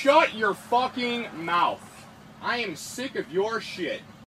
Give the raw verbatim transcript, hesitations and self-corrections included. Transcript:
Shut your fucking mouth. I am sick of your shit.